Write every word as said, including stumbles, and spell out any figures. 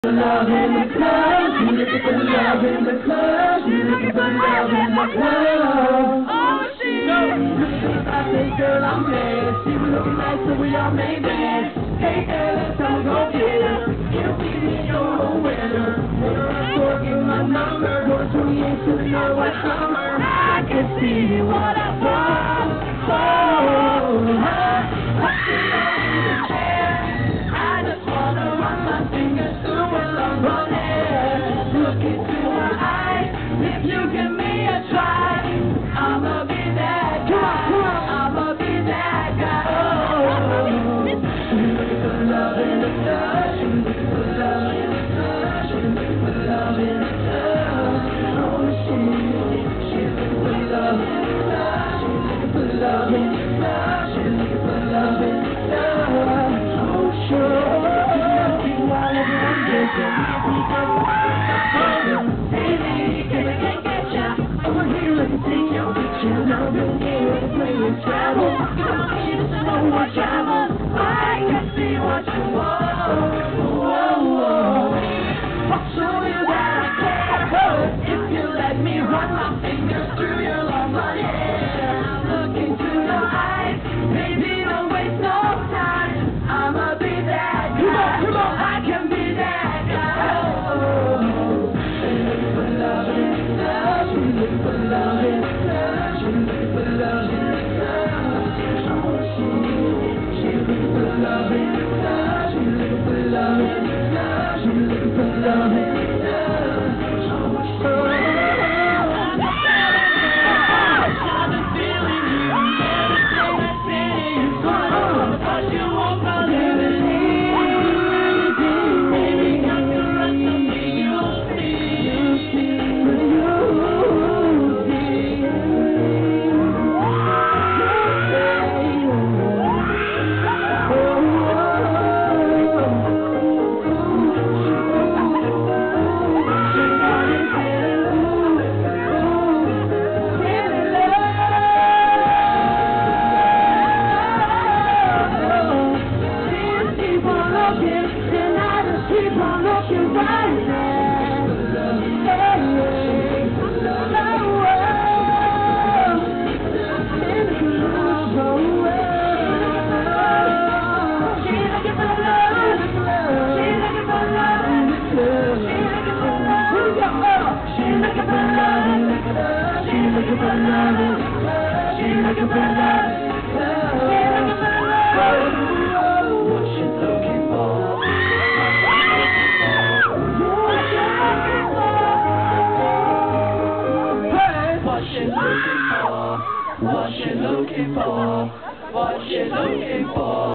Love in the club, she looking for love in the club, she looking for love in the club. Oh, she I say, girl, I'm mad. She was looking nice, so we all made that. Hey, girl, let's time go get her. You don't see me, you're a winner. Winner, I'm talking my number. Go to twenty-eight to the know what summer. I can see what I want. Oh, I see all in the chair. I just wanna run my fingers through her long hair. Look into her eyes. If you give me a try, I'ma be that guy. I'ma be that guy. Oh, she's looking for love in the club. She's looking for love in the club. She's looking for love in the club. Oh, she, she's looking for love in the club. She's looking for love in the club. She's looking for love in the club. Oh, sure. Hey lady, can I get get ya? Over here, let me take your picture. Now you're here to play and travel. You want me to know what travel? I can see what you want. Whoa, whoa. I'll show you that I care. If you let me run my fingers through your long blonde hair. Look into your eyes, baby, don't waste no time. I'ma be that guy. Come on, come on. I can be that guy. What you looking for? What you looking for?